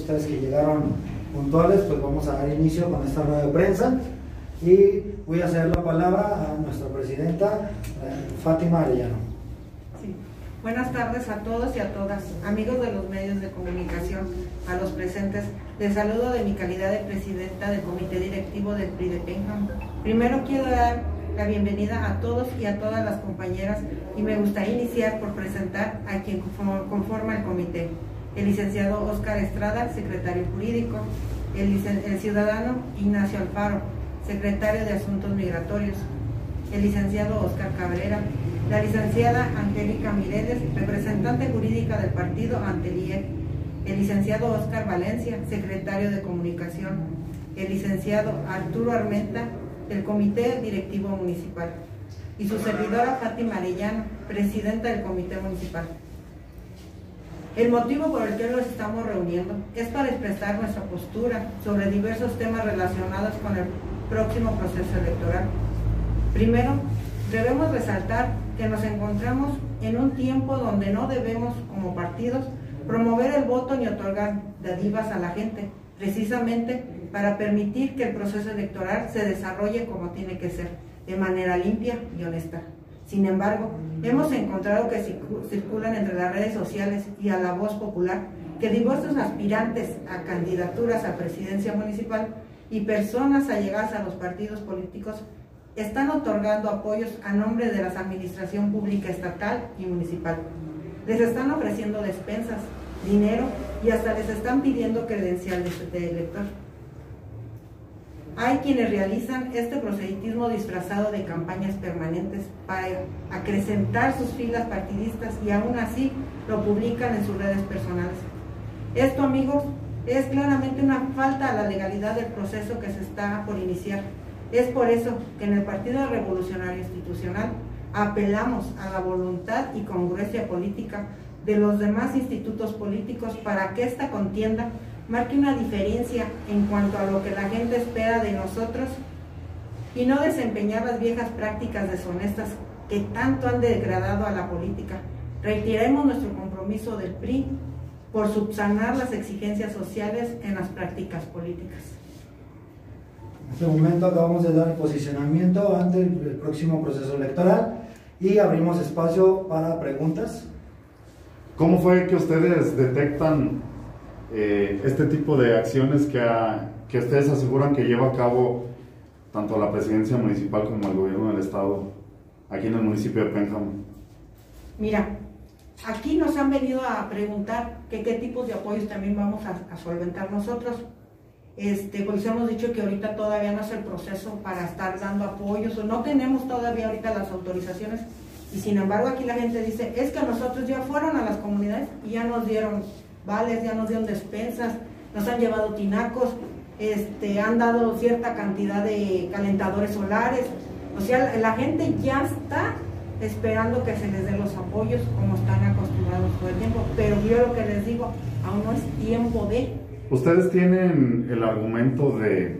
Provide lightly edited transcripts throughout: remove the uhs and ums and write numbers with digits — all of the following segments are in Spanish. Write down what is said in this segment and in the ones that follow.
ustedes que llegaron puntuales, pues vamos a dar inicio con esta rueda de prensa y voy a ceder la palabra a nuestra presidenta, Fátima Arellano. Sí. Buenas tardes a todos y a todas, amigos de los medios de comunicación, a los presentes. Les saludo de mi calidad de presidenta del Comité Directivo del PRI de Pénjamo. Primero quiero dar la bienvenida a todos y a todas las compañeras y me gustaría iniciar por presentar a quien conforma el comité. El licenciado Óscar Estrada, secretario jurídico, el ciudadano Ignacio Alfaro, secretario de Asuntos Migratorios, el licenciado Óscar Cabrera, la licenciada Angélica Mireles, representante jurídica del partido ante el IEC, el licenciado Óscar Valencia, secretario de Comunicación, el licenciado Arturo Armenta, del Comité Directivo Municipal, y su servidora Fátima Arellano, presidenta del Comité Municipal. El motivo por el que nos estamos reuniendo es para expresar nuestra postura sobre diversos temas relacionados con el próximo proceso electoral. Primero, debemos resaltar que nos encontramos en un tiempo donde no debemos, como partidos, promover el voto ni otorgar dádivas a la gente, precisamente para permitir que el proceso electoral se desarrolle como tiene que ser, de manera limpia y honesta. Sin embargo, hemos encontrado que circulan entre las redes sociales y a la voz popular que diversos aspirantes a candidaturas a presidencia municipal y personas allegadas a los partidos políticos están otorgando apoyos a nombre de la administración pública estatal y municipal. Les están ofreciendo despensas, dinero y hasta les están pidiendo credenciales de elector. Hay quienes realizan este proselitismo disfrazado de campañas permanentes para acrecentar sus filas partidistas y aún así lo publican en sus redes personales. Esto, amigos, es claramente una falta a la legalidad del proceso que se está por iniciar. Es por eso que en el Partido Revolucionario Institucional apelamos a la voluntad y congruencia política de los demás institutos políticos para que esta contienda marque una diferencia en cuanto a lo que la gente espera de nosotros y no desempeñar las viejas prácticas deshonestas que tanto han degradado a la política. Reiteremos nuestro compromiso del PRI por subsanar las exigencias sociales en las prácticas políticas. En este momento acabamos de dar el posicionamiento ante el próximo proceso electoral y abrimos espacio para preguntas. ¿Cómo fue que ustedes detectan este tipo de acciones que ustedes aseguran que lleva a cabo tanto la presidencia municipal como el gobierno del estado aquí en el municipio de Pénjamo? Mira, aquí nos han venido a preguntar qué tipos de apoyos también vamos a solventar nosotros. Pues hemos dicho que ahorita todavía no es el proceso para estar dando apoyos, o no tenemos todavía ahorita las autorizaciones, y sin embargo aquí la gente dice, es que nosotros ya fueron a las comunidades y ya nos dieron vales, ya nos dieron despensas, nos han llevado tinacos, han dado cierta cantidad de calentadores solares. O sea, la gente ya está esperando que se les den los apoyos como están acostumbrados todo el tiempo, pero yo lo que les digo, aún no es tiempo de... Ustedes tienen el argumento de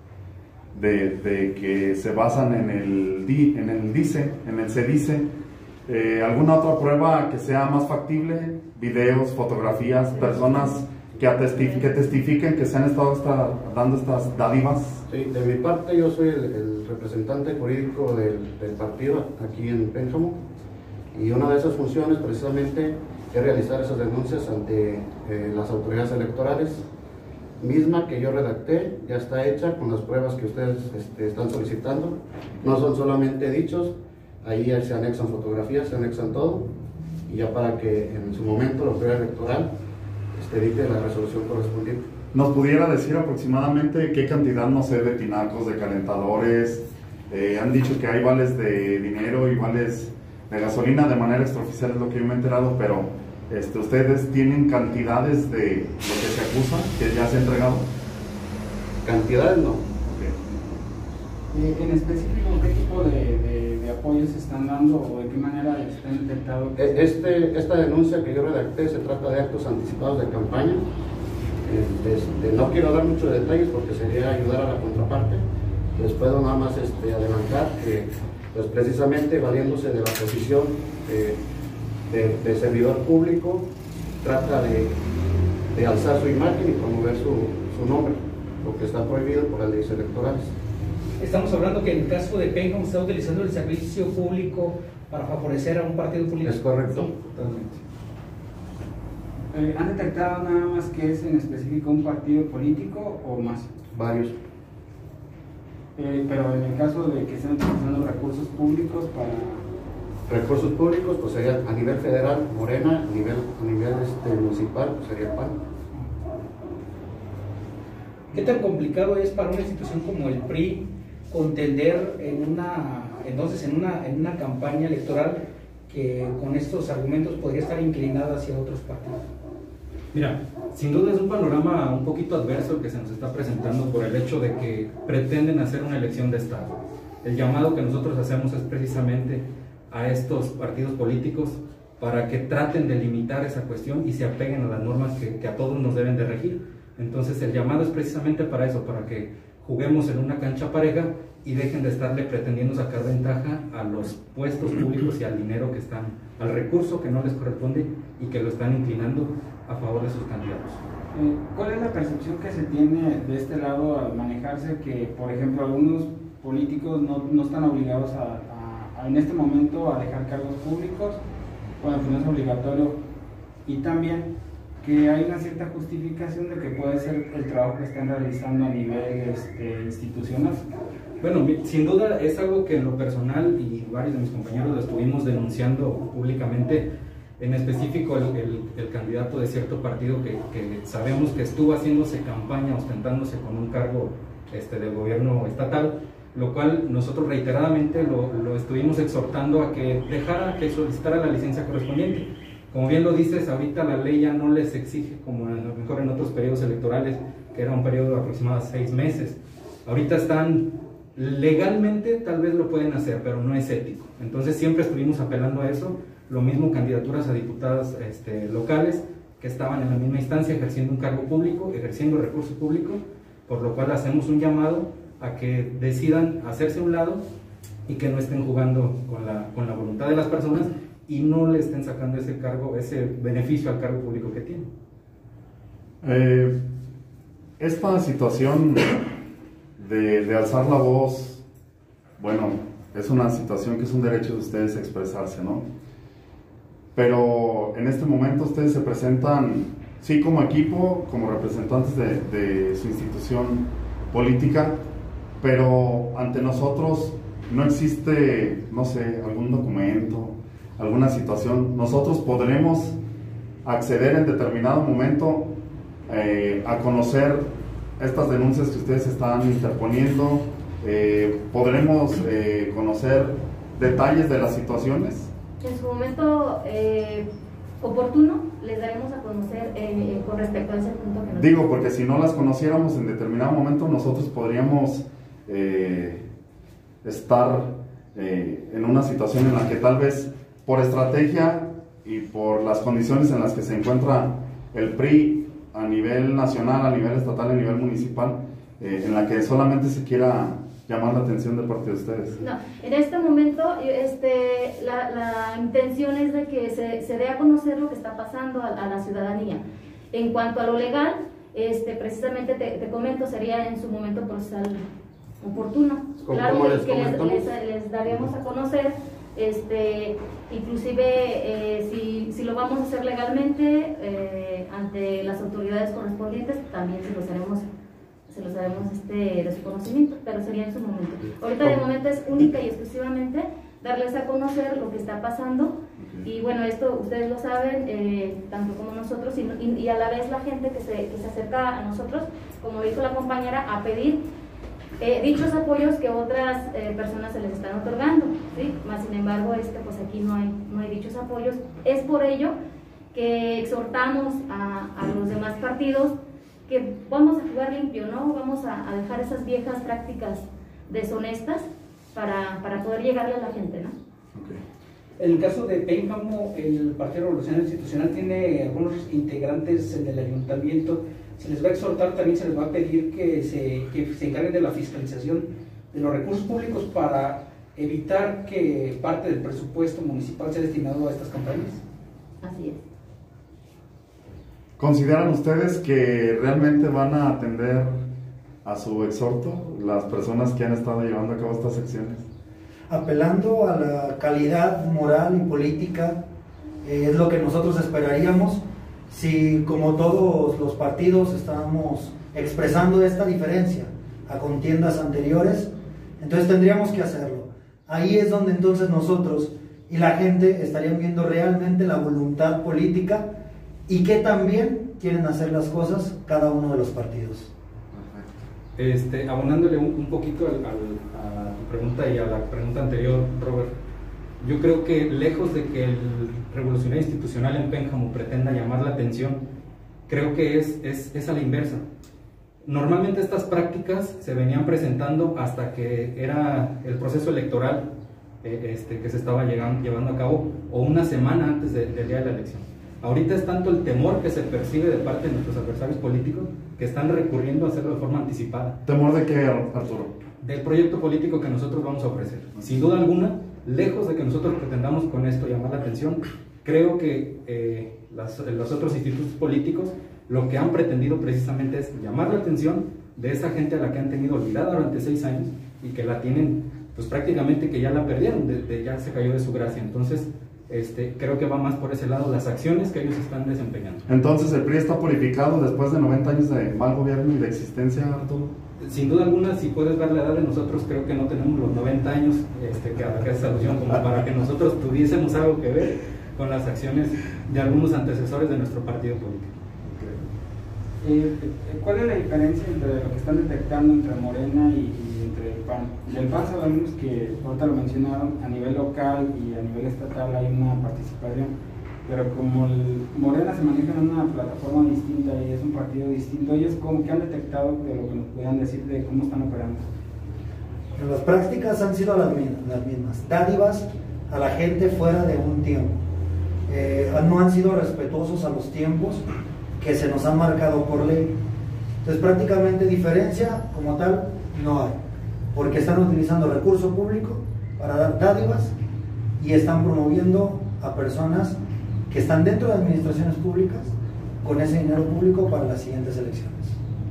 que se basan en el DICE, en el CEDICE. ¿Alguna otra prueba que sea más factible? Videos, fotografías, personas que testifiquen que se han estado dando estas dádivas. Sí, de mi parte yo soy el representante jurídico del partido aquí en Pénjamo, y una de esas funciones precisamente es realizar esas denuncias ante las autoridades electorales, misma que yo redacté, ya está hecha con las pruebas que ustedes están solicitando. No son solamente dichos, ahí se anexan fotografías, se anexan todo, y ya para que en su momento la autoridad electoral dicte la resolución correspondiente. ¿Nos pudiera decir aproximadamente qué cantidad, no sé, de tinacos, de calentadores? Han dicho que hay vales de dinero y vales de gasolina de manera extraoficial, es lo que yo me he enterado, pero ¿ustedes tienen cantidades de lo que se acusa, que ya se ha entregado? Cantidades no. Okay. En específico, ¿qué tipo de apoyos se están dando o de qué manera están detectados? Esta denuncia que yo redacté se trata de actos anticipados de campaña. No quiero dar muchos detalles porque sería ayudar a la contraparte. Les puedo nada más adelantar que pues precisamente valiéndose de la posición de servidor público, trata de de alzar su imagen y promover su nombre, lo que está prohibido por las leyes electorales. Estamos hablando que en el caso de Pénjamo está utilizando el servicio público para favorecer a un partido político. Es correcto. Sí, totalmente. ¿Han detectado nada más que es en específico un partido político o más? Varios. Pero en el caso de que estén utilizando recursos públicos para... Recursos públicos, pues sería a nivel federal, Morena, a nivel municipal, pues sería el PAN. ¿Qué tan complicado es para una institución como el PRI contender en una campaña electoral que con estos argumentos podría estar inclinada hacia otros partidos? Mira, sin duda es un panorama un poquito adverso el que se nos está presentando por el hecho de que pretenden hacer una elección de Estado. El llamado que nosotros hacemos es precisamente a estos partidos políticos para que traten de limitar esa cuestión y se apeguen a las normas que a todos nos deben de regir. Entonces el llamado es precisamente para eso, para que juguemos en una cancha pareja y dejen de estarle pretendiendo sacar ventaja a los puestos públicos y al dinero que están, al recurso que no les corresponde y que lo están inclinando a favor de sus candidatos. ¿Cuál es la percepción que se tiene de este lado al manejarse que, por ejemplo, algunos políticos no están obligados en este momento a dejar cargos públicos, cuando no es obligatorio, y también que hay una cierta justificación de que puede ser el trabajo que están realizando a nivel institucional? Bueno, sin duda es algo que en lo personal y varios de mis compañeros lo estuvimos denunciando públicamente, en específico el candidato de cierto partido que sabemos que estuvo haciéndose campaña ostentándose con un cargo del gobierno estatal, lo cual nosotros reiteradamente lo estuvimos exhortando a que dejara, que solicitara la licencia correspondiente. Como bien lo dices, ahorita la ley ya no les exige, como a lo mejor en otros periodos electorales, que era un periodo de aproximadamente 6 meses. Ahorita están, legalmente tal vez lo pueden hacer, pero no es ético. Entonces siempre estuvimos apelando a eso. Lo mismo candidaturas a diputadas locales que estaban en la misma instancia ejerciendo un cargo público, ejerciendo recursos públicos, por lo cual hacemos un llamado a que decidan hacerse a un lado y que no estén jugando con la voluntad de las personas y no le estén sacando ese cargo, ese beneficio al cargo público que tienen. Esta situación de alzar la voz, bueno, es una situación que es un derecho de ustedes expresarse, ¿no? Pero en este momento ustedes se presentan, sí, como equipo, como representantes de su institución política, pero ante nosotros no existe, no sé, algún documento, alguna situación. Nosotros podremos acceder en determinado momento a conocer estas denuncias que ustedes están interponiendo, podremos conocer detalles de las situaciones. En su momento oportuno les daremos a conocer con respecto a ese punto que nos... Digo, porque si no las conociéramos en determinado momento, nosotros podríamos estar en una situación en la que tal vez por estrategia y por las condiciones en las que se encuentra el PRI a nivel nacional, a nivel estatal, a nivel municipal, en la que solamente se quiera llamar la atención de parte de ustedes. No, en este momento la intención es de que se dé a conocer lo que está pasando a la ciudadanía. En cuanto a lo legal, precisamente te comento, sería en su momento procesal oportuno. Claro que les daremos a conocer, inclusive si lo vamos a hacer legalmente ante las autoridades correspondientes, también se los haremos de su conocimiento, pero sería en su momento. Ahorita de momento es única y exclusivamente darles a conocer lo que está pasando, y bueno, esto ustedes lo saben, tanto como nosotros, y a la vez la gente que se acerca a nosotros, como dijo la compañera, a pedir dichos apoyos que otras personas se les están otorgando, ¿sí? Más sin embargo, pues aquí no hay dichos apoyos. Es por ello que exhortamos a los demás partidos que vamos a jugar limpio, ¿no? Vamos a dejar esas viejas prácticas deshonestas para poder llegarle a la gente, ¿no? Okay. En el caso de Pénjamo, el Partido Revolucionario Institucional tiene algunos integrantes en el ayuntamiento. Se les va a exhortar, también se les va a pedir que se encarguen de la fiscalización de los recursos públicos para evitar que parte del presupuesto municipal sea destinado a estas campañas. Así es. ¿Consideran ustedes que realmente van a atender a su exhorto las personas que han estado llevando a cabo estas acciones? Apelando a la calidad moral y política, es lo que nosotros esperaríamos si, como todos los partidos, estábamos expresando esta diferencia a contiendas anteriores. Entonces tendríamos que hacerlo. Ahí es donde entonces nosotros y la gente estarían viendo realmente la voluntad política y que también quieren hacer las cosas cada uno de los partidos. Abonándole un poquito a tu pregunta y a la pregunta anterior, Robert, yo creo que lejos de que el revolucionario institucional en Pénjamo pretenda llamar la atención, creo que es a la inversa. Normalmente estas prácticas se venían presentando hasta que era el proceso electoral que se estaba llevando a cabo, o una semana antes del día de la elección. Ahorita es tanto el temor que se percibe de parte de nuestros adversarios políticos que están recurriendo a hacerlo de forma anticipada. ¿Temor de qué, Arturo? Del proyecto político que nosotros vamos a ofrecer. Sin duda alguna, lejos de que nosotros pretendamos con esto llamar la atención, creo que los otros institutos políticos lo que han pretendido precisamente es llamar la atención de esa gente a la que han tenido olvidada durante 6 años y que la tienen, pues prácticamente que ya la perdieron, ya se cayó de su gracia. Entonces, creo que va más por ese lado las acciones que ellos están desempeñando. Entonces, ¿el PRI está purificado después de 90 años de mal gobierno y de existencia, Arturo? Sin duda alguna, si puedes ver la edad de nosotros, creo que no tenemos los 90 años que a la que haces alusión, como para que nosotros tuviésemos algo que ver con las acciones de algunos antecesores de nuestro partido político. ¿Cuál es la diferencia entre lo que están detectando entre Morena y entre el PAN? Del PAN sabemos que, ahorita lo mencionaron, a nivel local y a nivel estatal hay una participación, pero como Morena se maneja en una plataforma distinta y es un partido distinto, ellos ¿qué han detectado de lo que nos puedan decir de cómo están operando? Las prácticas han sido las mismas, dádivas a la gente fuera de un tiempo. No han sido respetuosos a los tiempos que se nos han marcado por ley. Entonces prácticamente diferencia como tal no hay, porque están utilizando recurso público para dar dádivas y están promoviendo a personas que están dentro de administraciones públicas con ese dinero público para las siguientes elecciones.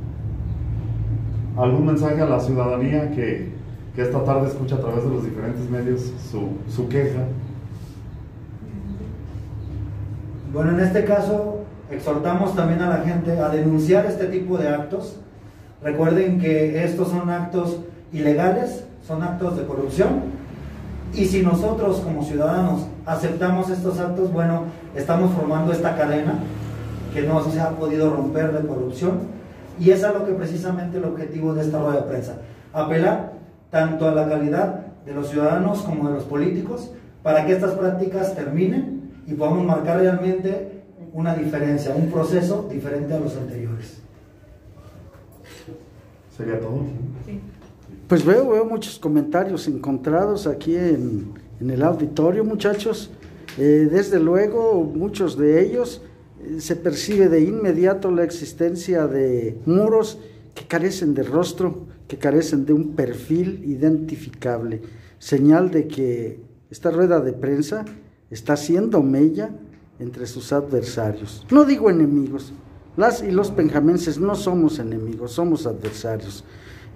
¿Algún mensaje a la ciudadanía que esta tarde escucha a través de los diferentes medios su queja? Bueno, en este caso exhortamos también a la gente a denunciar este tipo de actos. Recuerden que estos son actos ilegales, son actos de corrupción, y si nosotros como ciudadanos aceptamos estos actos, bueno, estamos formando esta cadena que no se ha podido romper de corrupción, y es a lo que precisamente el objetivo de esta rueda de prensa, apelar tanto a la calidad de los ciudadanos como de los políticos para que estas prácticas terminen y podamos marcar realmente una diferencia, un proceso diferente a los anteriores. ¿Sería todo? Sí. Pues veo muchos comentarios encontrados aquí en el auditorio, muchachos. Desde luego, muchos de ellos se percibe de inmediato la existencia de muros que carecen de rostro, que carecen de un perfil identificable, señal de que esta rueda de prensa está haciendo mella entre sus adversarios. No digo enemigos, las y los penjamenses no somos enemigos, somos adversarios.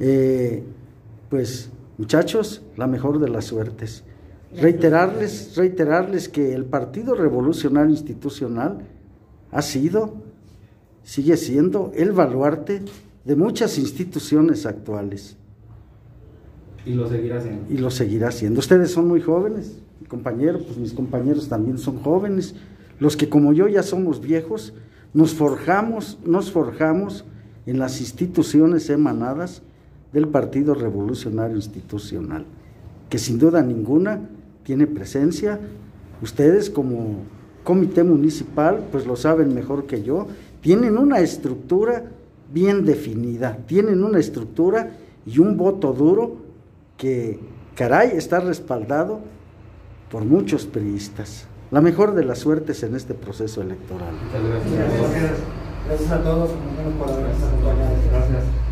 Pues muchachos, la mejor de las suertes. Reiterarles que el Partido Revolucionario Institucional ha sido, sigue siendo el baluarte de muchas instituciones actuales. Y lo seguirá siendo. Y lo seguirá siendo. Ustedes son muy jóvenes, mi compañero, pues mis compañeros también son jóvenes. Los que como yo ya somos viejos, nos forjamos en las instituciones emanadas del Partido Revolucionario Institucional, que sin duda ninguna tiene presencia. Ustedes como comité municipal, pues lo saben mejor que yo, tienen una estructura bien definida, tienen una estructura y un voto duro que, caray, está respaldado por muchos priistas. La mejor de las suertes en este proceso electoral. Muchas gracias. Gracias a todos por habernos acompañado. Gracias.